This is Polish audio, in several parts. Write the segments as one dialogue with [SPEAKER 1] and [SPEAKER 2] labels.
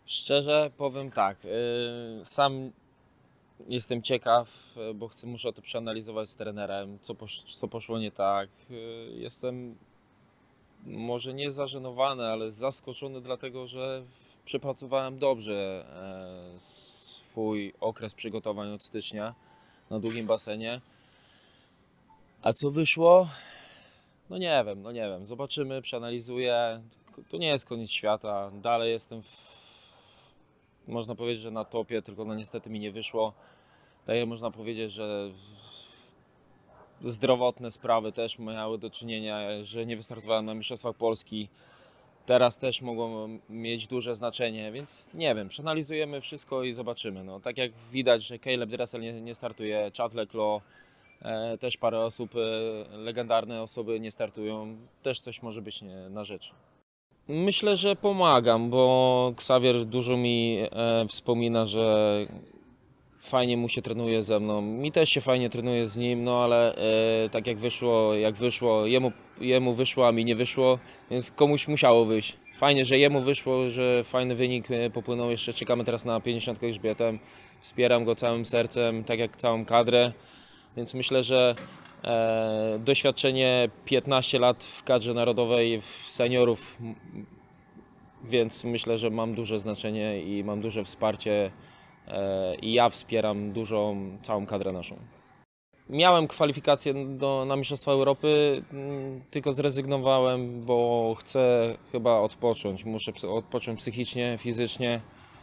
[SPEAKER 1] Szczerze powiem tak, sam jestem ciekaw, bo muszę to przeanalizować z trenerem, co poszło nie tak. Jestem może nie zażenowany, ale zaskoczony, dlatego że przepracowałem dobrze swój okres przygotowań od stycznia na długim basenie. A co wyszło? No nie wiem, zobaczymy, przeanalizuję. To nie jest koniec świata, dalej jestem można powiedzieć, że na topie, tylko no niestety mi nie wyszło. Tak jak można powiedzieć, że zdrowotne sprawy też miały do czynienia, że nie wystartowałem na Mistrzostwach Polski. Teraz też mogą mieć duże znaczenie, więc nie wiem, przeanalizujemy wszystko i zobaczymy. No, tak jak widać, że Caleb Dressel nie startuje, Chad Leclos, też parę osób, legendarne osoby nie startują, też coś może być na rzeczy. Myślę, że pomagam, bo Xavier dużo mi wspomina, że fajnie mu się trenuje ze mną. Mi też się fajnie trenuje z nim, no ale tak jak wyszło, jemu wyszło, a mi nie wyszło, więc komuś musiało wyjść. Fajnie, że jemu wyszło, że fajny wynik popłynął. Jeszcze czekamy teraz na 50 grzbietem. Wspieram go całym sercem, tak jak całą kadrę, więc myślę, że doświadczenie 15 lat w kadrze narodowej, w seniorów, więc myślę, że mam duże znaczenie i mam duże wsparcie i ja wspieram całą kadrę naszą. Miałem kwalifikacje na Mistrzostwa Europy, tylko zrezygnowałem, bo chcę chyba odpocząć. Muszę odpocząć psychicznie, fizycznie,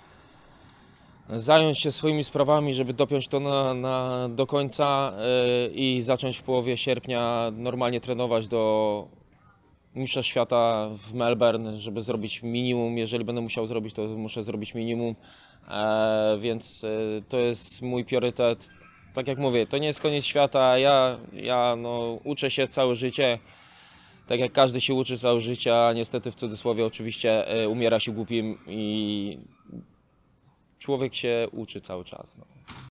[SPEAKER 1] zająć się swoimi sprawami, żeby dopiąć to do końca i zacząć w połowie sierpnia normalnie trenować do Mistrzostw Świata w Melbourne, żeby zrobić minimum. Jeżeli będę musiał zrobić, to muszę zrobić minimum, więc to jest mój priorytet. Tak jak mówię, to nie jest koniec świata, ja no, uczę się całe życie, tak jak każdy się uczy całe życie, a niestety w cudzysłowie oczywiście umiera się głupim i człowiek się uczy cały czas. No.